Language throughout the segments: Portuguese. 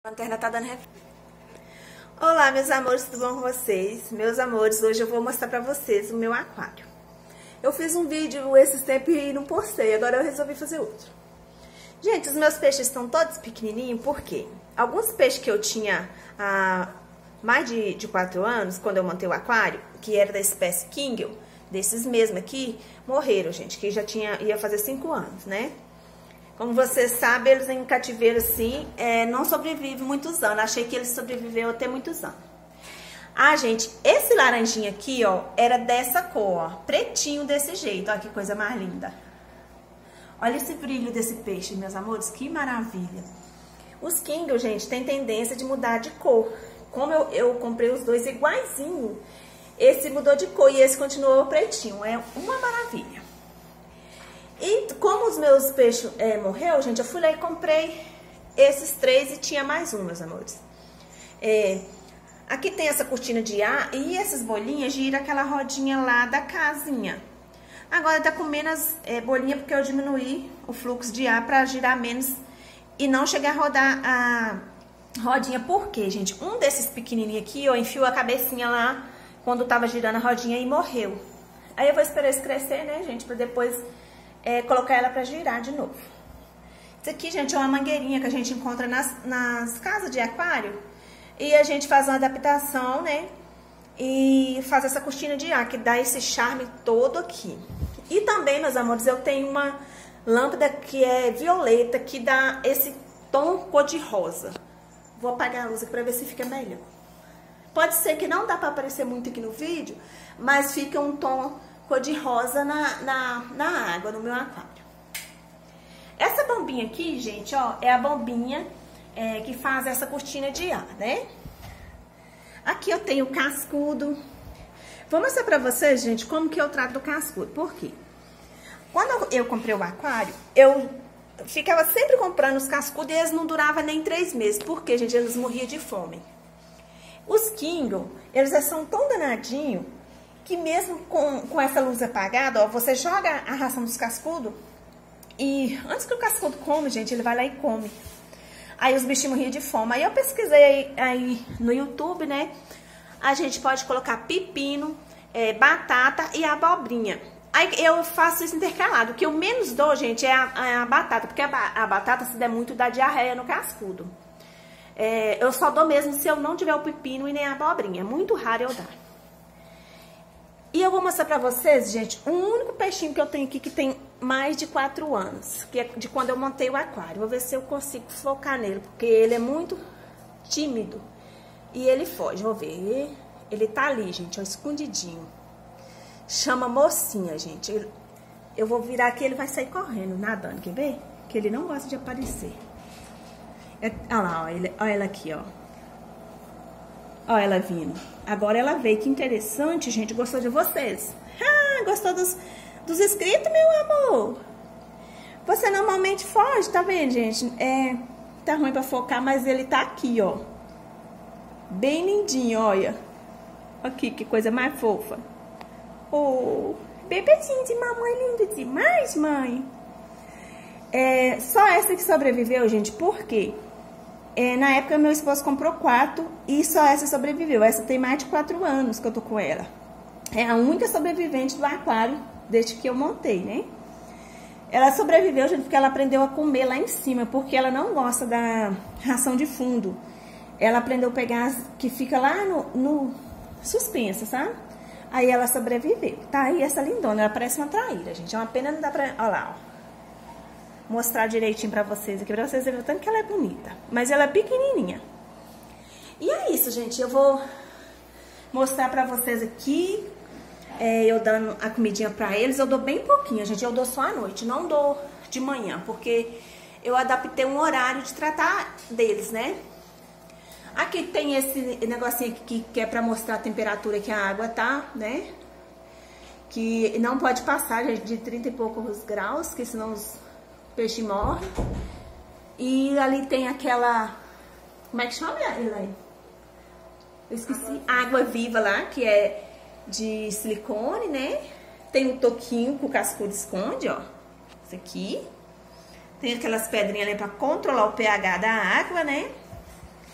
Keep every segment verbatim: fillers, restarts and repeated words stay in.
A lanterna tá dando ref... Olá, meus amores, tudo bom com vocês? Meus amores, hoje eu vou mostrar pra vocês o meu aquário. Eu fiz um vídeo esses tempos e não postei, agora eu resolvi fazer outro. Gente, os meus peixes estão todos pequenininhos, por quê? Alguns peixes que eu tinha há mais de, de quatro anos, quando eu montei o aquário, que era da espécie King, desses mesmos aqui, morreram, gente, que já tinha, ia fazer cinco anos, né? Como vocês sabem, eles em cativeiro assim, é, não sobrevivem muitos anos. Achei que eles sobreviveram até muitos anos. Ah, gente, esse laranjinho aqui, ó, era dessa cor, ó, pretinho desse jeito. Olha que coisa mais linda. Olha esse brilho desse peixe, meus amores, que maravilha. Os King, gente, tem tendência de mudar de cor. Como eu, eu comprei os dois iguaizinho, esse mudou de cor e esse continuou pretinho. É uma maravilha. E como os meus peixes é, morreu, gente, eu fui lá e comprei esses três e tinha mais um, meus amores. É, aqui tem essa cortina de ar e essas bolinhas giram aquela rodinha lá da casinha. Agora tá com menos é, bolinha porque eu diminuí o fluxo de ar para girar menos e não chegar a rodar a rodinha. Por quê, gente? Um desses pequenininhos aqui, ó, enfiou a cabecinha lá quando tava girando a rodinha e morreu. Aí eu vou esperar isso crescer, né, gente, para depois... É, colocar ela pra girar de novo. Isso aqui, gente, é uma mangueirinha que a gente encontra nas, nas casas de aquário. E a gente faz uma adaptação, né? E faz essa cortina de ar, que dá esse charme todo aqui. E também, meus amores, eu tenho uma lâmpada que é violeta, que dá esse tom cor-de-rosa. Vou apagar a luz aqui pra ver se fica melhor. Pode ser que não dá pra aparecer muito aqui no vídeo, mas fica um tom... cor-de-rosa na, na, na água, no meu aquário. Essa bombinha aqui, gente, ó, é a bombinha é, que faz essa cortina de ar, né? Aqui eu tenho o cascudo. Vou mostrar pra vocês, gente, como que eu trato do cascudo. Por quê? Quando eu comprei o aquário, eu ficava sempre comprando os cascudos e eles não duravam nem três meses. Por quê, gente? Eles morriam de fome. Os King, eles são tão danadinhos que mesmo com, com essa luz apagada, ó, você joga a ração dos cascudos e antes que o cascudo come, gente, ele vai lá e come. Aí os bichinhos morriam de fome. Aí eu pesquisei aí, aí no YouTube, né? A gente pode colocar pepino, é, batata e abobrinha. Aí eu faço isso intercalado. O que eu menos dou, gente, é a, é a batata, porque a, a batata, se der muito, dá diarreia no cascudo. É, eu só dou mesmo se eu não tiver o pepino e nem a abobrinha. É muito raro eu dar. E eu vou mostrar pra vocês, gente, o único peixinho que eu tenho aqui que tem mais de quatro anos, que é de quando eu montei o aquário. Vou ver se eu consigo focar nele, porque ele é muito tímido e ele foge. Vou ver, ele tá ali, gente, ó, escondidinho. Chama mocinha, gente. Eu vou virar aqui, ele vai sair correndo, nadando, quer ver? Que ele não gosta de aparecer. É, olha lá, ó, ele, olha ela aqui, ó. Olha ela vindo. Agora ela veio. Que interessante, gente. Gostou de vocês? Ah, gostou dos, dos inscritos, meu amor? Você normalmente foge, tá vendo, gente? É, tá ruim pra focar, mas ele tá aqui, ó. Bem lindinho, olha. Aqui, que coisa mais fofa. Oh, bebezinho de mamãe, lindo demais, mãe. É, só essa que sobreviveu, gente. Por quê? É, na época, meu esposo comprou quatro e só essa sobreviveu. Essa tem mais de quatro anos que eu tô com ela. É a única sobrevivente do aquário desde que eu montei, né? Ela sobreviveu, gente, porque ela aprendeu a comer lá em cima, porque ela não gosta da ração de fundo. Ela aprendeu a pegar as que fica lá no, no suspensa, sabe? Aí ela sobreviveu. Tá aí essa lindona, ela parece uma traíra, gente. É uma pena não dá pra... Olha lá, ó. Mostrar direitinho pra vocês aqui, pra vocês verem o tanto que ela é bonita. Mas ela é pequenininha. E é isso, gente. Eu vou mostrar pra vocês aqui, é, eu dando a comidinha pra eles. Eu dou bem pouquinho, gente. Eu dou só à noite, não dou de manhã, porque eu adaptei um horário de tratar deles, né? Aqui tem esse negocinho aqui que é pra mostrar a temperatura que a água tá, né? Que não pode passar, gente, de trinta e poucos graus, que senão os peixe morre. E ali tem aquela... Como é que chama, Elaine? Eu esqueci. Água viva lá, que é de silicone, né? Tem um toquinho que o cascudo esconde, ó. Isso aqui. Tem aquelas pedrinhas ali pra controlar o pH da água, né?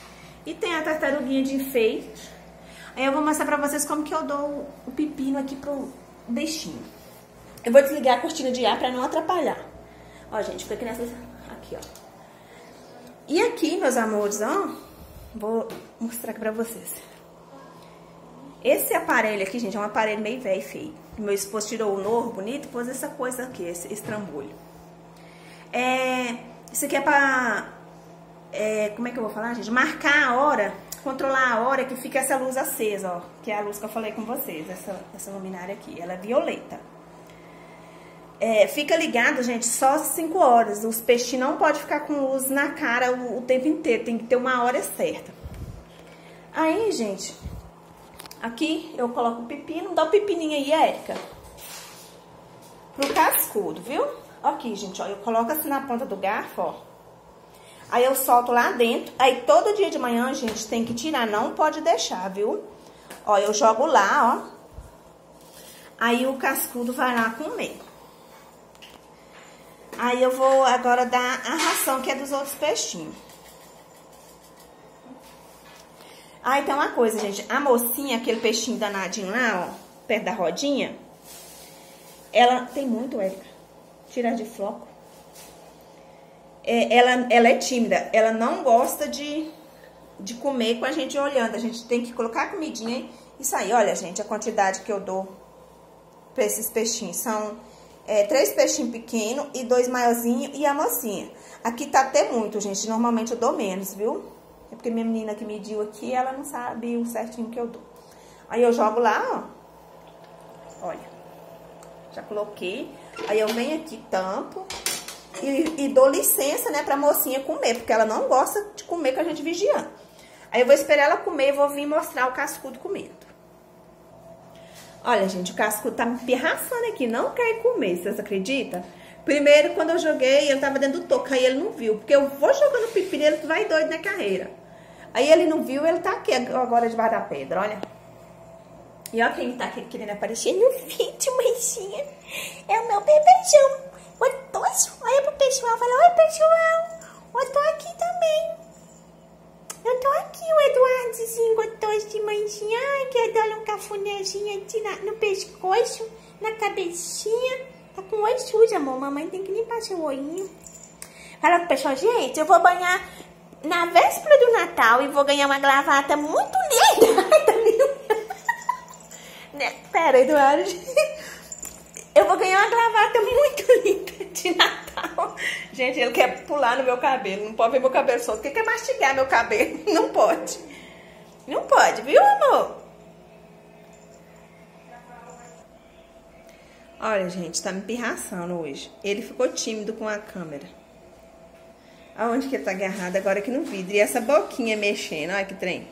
E tem a tartaruguinha de enfeite. Aí eu vou mostrar pra vocês como que eu dou o pepino aqui pro bichinho. Eu vou desligar a cortina de ar pra não atrapalhar. Ó, gente, fica aqui nessa... Aqui, ó. E aqui, meus amores, ó, vou mostrar aqui pra vocês. Esse aparelho aqui, gente, é um aparelho meio velho e feio. Meu esposo tirou o novo, bonito, e pôs essa coisa aqui, esse, esse trambolho. É, isso aqui é pra... É, como é que eu vou falar, gente? Marcar a hora, controlar a hora que fica essa luz acesa, ó. Que é a luz que eu falei com vocês, essa, essa luminária aqui. Ela é violeta. É, fica ligado, gente, só cinco horas. Os peixinhos não podem ficar com luz na cara o, o tempo inteiro. Tem que ter uma hora certa. Aí, gente, aqui eu coloco o pepino. Dá o pepininho aí, Érica. Pro cascudo, viu? Aqui, gente, ó. Eu coloco assim na ponta do garfo, ó. Aí eu solto lá dentro. Aí todo dia de manhã, gente, tem que tirar. Não pode deixar, viu? Ó, eu jogo lá, ó. Aí o cascudo vai lá comer. Aí eu vou agora dar a ração, que é dos outros peixinhos. Ah, então uma coisa, gente. A mocinha, aquele peixinho danadinho lá, ó, perto da rodinha, ela tem muito, Érica. Tirar de floco. É, ela, ela é tímida. Ela não gosta de, de comer com a gente olhando. A gente tem que colocar a comidinha e sair. Olha, gente, a quantidade que eu dou pra esses peixinhos. São... É, três peixinhos pequenos e dois maiorzinhos e a mocinha. Aqui tá até muito, gente. Normalmente eu dou menos, viu? É porque minha menina que mediu aqui, ela não sabe o certinho que eu dou. Aí eu jogo lá, ó. Olha. Já coloquei. Aí eu venho aqui, tampo. E, e dou licença, né, pra mocinha comer. Porque ela não gosta de comer com a gente vigiando. Aí eu vou esperar ela comer e vou vir mostrar o cascudo comendo. Olha, gente, o cascudo tá me pirraçando aqui, não quer comer, vocês acreditam? Primeiro, quando eu joguei, ele tava dentro do toco, aí ele não viu, porque eu vou jogando pepino, ele vai doido na carreira. Aí ele não viu, ele tá aqui agora debaixo da pedra, olha. E olha quem tá aqui querendo aparecer no vídeo, mãezinha. É o meu bebeção, gostoso. Olha pro pessoal, fala, oi, pessoal, eu tô aqui também. Eu tô aqui, o Eduardozinho gostoso de mansinha. Ai, que dá um cafunézinho aqui na, no pescoço, na cabecinha. Tá com o olho sujo, amor. Mamãe tem que limpar seu olhinho. Fala pro pessoal, gente, eu vou banhar na véspera do Natal e vou ganhar uma gravata muito linda. Ai, tá lindo. Né? Pera, Eduardo. Eu vou ganhar uma gravata muito linda de Natal. Gente, ele quer pular no meu cabelo. Não pode ver meu cabelo solto. Porque quer mastigar meu cabelo. Não pode. Não pode, viu, amor? Olha, gente, tá me pirraçando hoje. Ele ficou tímido com a câmera. Aonde que ele tá agarrado? Agora aqui no vidro. E essa boquinha mexendo. Olha que trem.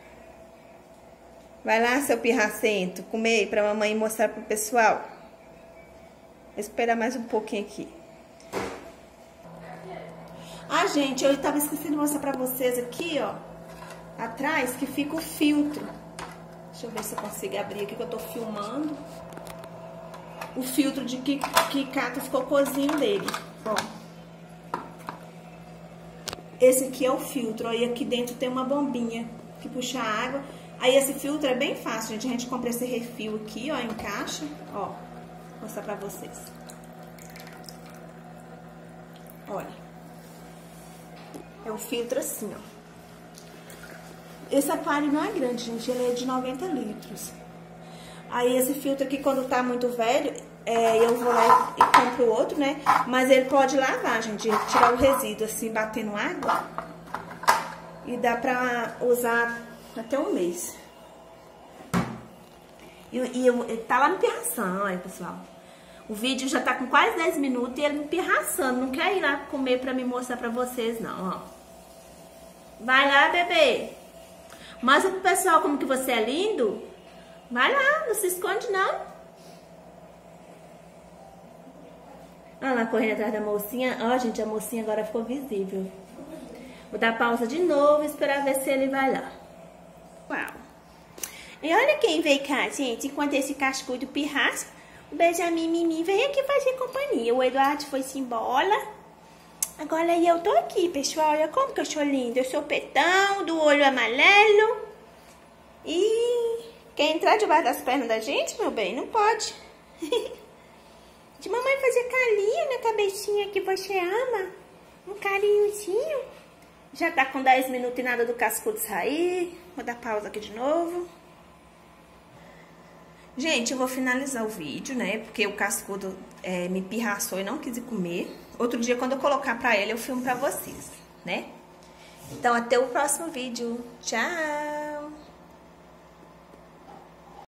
Vai lá, seu pirracento. Comer pra mamãe mostrar pro pessoal. Vou esperar mais um pouquinho aqui. Ah, gente, eu tava esquecendo de mostrar pra vocês aqui, ó. Atrás, que fica o filtro. Deixa eu ver se eu consigo abrir aqui, que eu tô filmando. O filtro de que, que cata os cocôzinhos dele. Ó. Esse aqui é o filtro, ó. E aqui dentro tem uma bombinha que puxa a água. Aí esse filtro é bem fácil, gente. A gente compra esse refil aqui, ó, encaixa, ó. Vou mostrar pra vocês. Olha. É um filtro assim, ó. Esse aquário não é grande, gente. Ele é de noventa litros. Aí esse filtro aqui, quando tá muito velho, é, eu vou lá e compro outro, né? Mas ele pode lavar, gente. Tirar o resíduo assim, batendo água. E dá pra usar até um mês. E, e eu, ele tá lá me pirraçando, olha, pessoal. O vídeo já tá com quase dez minutos e ele me pirraçando. Não quer ir lá comer pra me mostrar pra vocês, não, ó. Vai lá, bebê. Mostra pro pessoal como que você é lindo. Vai lá, não se esconde, não. Olha lá, correndo atrás da mocinha. Ó, gente, a mocinha agora ficou visível. Vou dar pausa de novo e esperar ver se ele vai lá. Uau. E olha quem veio cá, gente. Enquanto esse cascudo pirraça, o Benjamin Mimi veio aqui fazer companhia. O Eduardo foi-se embora. Agora aí eu tô aqui, pessoal. Olha como que eu sou linda. Eu sou petão, do olho amarelo. E quer entrar debaixo das pernas da gente, meu bem? Não pode. De mamãe fazer carinho na cabecinha que você ama. Um carinhozinho. Já tá com dez minutos e nada do cascudo sair. Vou dar pausa aqui de novo. Gente, eu vou finalizar o vídeo, né? Porque o cascudo é, me pirraçou e não quis ir comer. Outro dia, quando eu colocar pra ele, eu filmo pra vocês, né? Então, até o próximo vídeo. Tchau!